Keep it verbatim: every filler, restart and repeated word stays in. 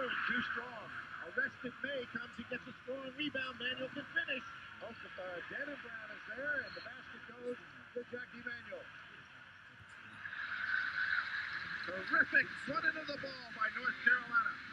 Boone, too strong. Arrested May comes, he gets a strong rebound. Manuel can finish. Oh, uh, Dannon Brown is there, and the basket goes to Jackie Manuel. Terrific running of the ball by North Carolina.